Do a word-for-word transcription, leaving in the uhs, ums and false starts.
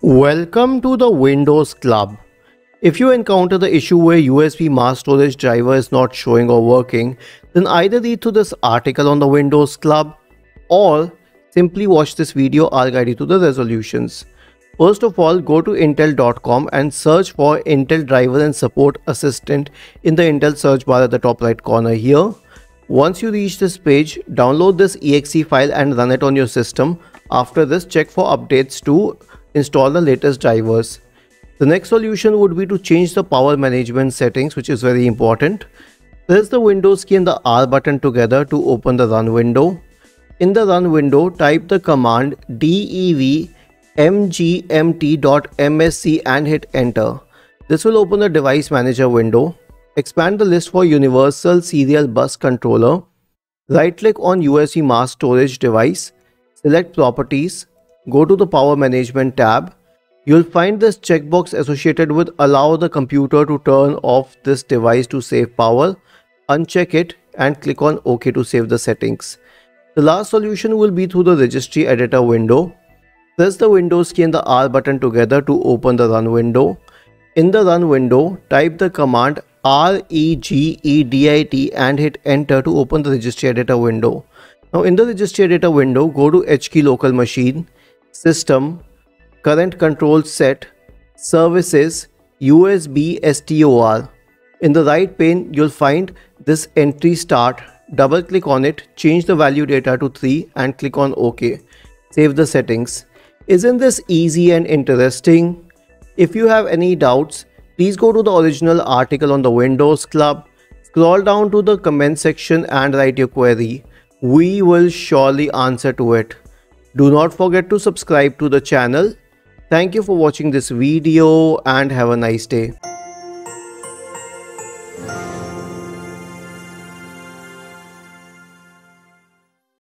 Welcome to the Windows Club. If you encounter the issue where U S B mass storage driver is not showing or working, then either read through this article on the Windows Club or simply watch this video. I'll guide you to the resolutions. First of all, go to intel dot com and search for Intel Driver and Support Assistant in the Intel search bar at the top right corner here. Once you reach this page, download this E X E file and run it on your system. After this, check for updates to install the latest drivers. The next solution would be to change the power management settings, which is very important. Press the Windows key and the R button together to open the run window. In the run window, type the command dev mgmt.msc and hit enter. This will open the device manager window. Expand the list for Universal Serial Bus Controller. Right click on U S B mass storage device. Select properties. Go to the power management tab. You'll find this checkbox associated with allow the computer to turn off this device to save power. Uncheck it and click on OK to save the settings. The last solution will be through the Registry Editor window. Press the Windows key and the R button together to open the run window. In the run window, type the command regedit and hit enter to open the Registry Editor window. Now in the Registry Editor window, go to H key local machine, System, Current Control Set, Services, U S B S T O R. In the right pane, you'll find this entry start. Double click on it, change the value data to three and click on OK. Save the settings. Isn't this easy and interesting? If you have any doubts, please go to the original article on the Windows Club. Scroll down to the comment section and write your query. We will surely answer to it. Do not forget to subscribe to the channel. Thank you for watching this video and have a nice day.